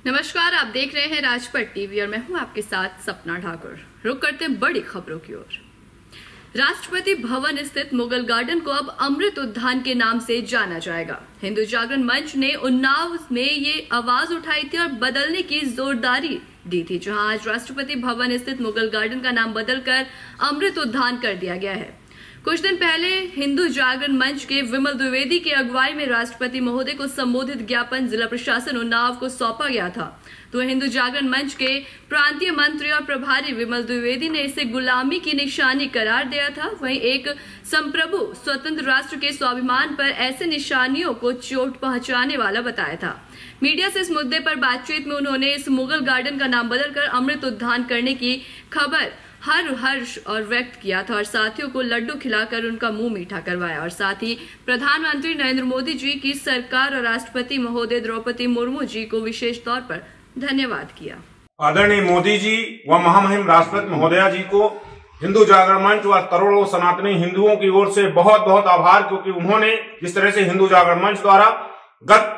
नमस्कार, आप देख रहे हैं राजपट टीवी और मैं हूं आपके साथ सपना ठाकुर। रुक करते हैं बड़ी खबरों की ओर। राष्ट्रपति भवन स्थित मुगल गार्डन को अब अमृत उद्यान के नाम से जाना जाएगा। हिंदू जागरण मंच ने उन्नाव में ये आवाज उठाई थी और बदलने की जोरदारी दी थी, जहां आज राष्ट्रपति भवन स्थित मुगल गार्डन का नाम बदलकर अमृत उद्यान कर दिया गया है। कुछ दिन पहले हिंदू जागरण मंच के विमल द्विवेदी की अगुवाई में राष्ट्रपति महोदय को संबोधित ज्ञापन जिला प्रशासन उन्नाव को सौंपा गया था, तो हिंदू जागरण मंच के प्रांतीय मंत्री और प्रभारी विमल द्विवेदी ने इसे गुलामी की निशानी करार दिया था। वहीं एक संप्रभु स्वतंत्र राष्ट्र के स्वाभिमान पर ऐसे निशानियों को चोट पहुंचाने वाला बताया था। मीडिया से इस मुद्दे पर बातचीत में उन्होंने इस मुगल गार्डन का नाम बदलकर अमृत उद्यान करने की खबर हर्ष और व्यक्त किया था और साथियों को लड्डू खिलाकर उनका मुंह मीठा करवाया और साथ ही प्रधानमंत्री नरेंद्र मोदी जी की सरकार और राष्ट्रपति महोदय द्रौपदी मुर्मू जी को विशेष तौर पर धन्यवाद किया। आदरणीय मोदी जी व महामहिम राष्ट्रपति महोदया जी को हिंदू जागरण मंच व करोड़ों सनातनी हिंदुओं की ओर से बहुत बहुत आभार, क्योंकि उन्होंने जिस तरह से हिंदू जागरण मंच द्वारा गत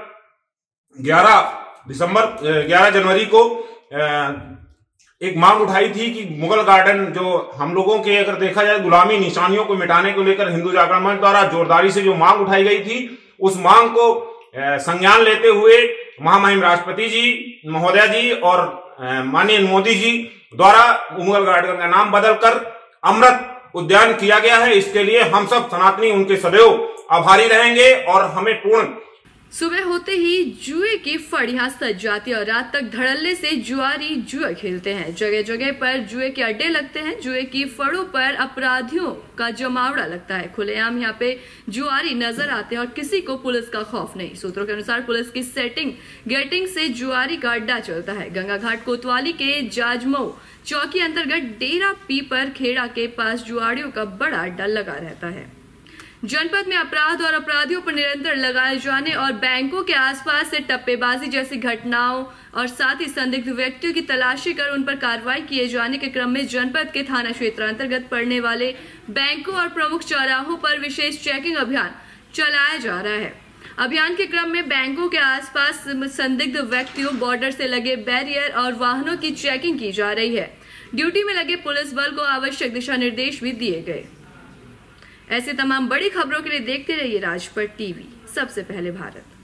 11 जनवरी को एक मांग उठाई थी कि मुगल गार्डन जो हम लोगों के अगर देखा जाए गुलामी निशानियों को मिटाने को लेकर हिंदू जागरण मंच द्वारा जोरदारी से जो मांग उठाई गई थी, उस मांग को संज्ञान लेते हुए महामहिम राष्ट्रपति जी महोदया जी और माननीय मोदी जी द्वारा मुगल गार्डन का नाम बदलकर अमृत उद्यान किया गया है। इसके लिए हम सब सनातनी उनके सदैव आभारी रहेंगे और हमें पूर्ण। सुबह होते ही जुए की फड़ियां सज जाती है और रात तक धड़ल्ले से जुआरी जुआ खेलते हैं। जगह जगह पर जुए के अड्डे लगते हैं। जुए की फड़ों पर अपराधियों का जमावड़ा लगता है। खुलेआम यहाँ पे जुआरी नजर आते हैं और किसी को पुलिस का खौफ नहीं। सूत्रों के अनुसार पुलिस की गेटिंग से जुआरी का अड्डा चलता है। गंगा घाट कोतवाली के जाजमऊ चौकी अंतर्गत डेरा पीपर खेड़ा के पास जुआरियों का बड़ा अड्डा लगा रहता है। जनपद में अपराध और अपराधियों पर निरंतर लगाए जाने और बैंकों के आसपास से टप्पेबाजी जैसी घटनाओं और साथ ही संदिग्ध व्यक्तियों की तलाशी कर उन पर कार्रवाई किए जाने के क्रम में जनपद के थाना क्षेत्र अंतर्गत पड़ने वाले बैंकों और प्रमुख चौराहों पर विशेष चेकिंग अभियान चलाया जा रहा है। अभियान के क्रम में बैंकों के आसपास संदिग्ध व्यक्तियों, बॉर्डर से लगे बैरियर और वाहनों की चेकिंग की जा रही है। ड्यूटी में लगे पुलिस बल को आवश्यक दिशा निर्देश भी दिए गए। ऐसे तमाम बड़ी खबरों के लिए देखते रहिए राजपट टीवी, सबसे पहले भारत।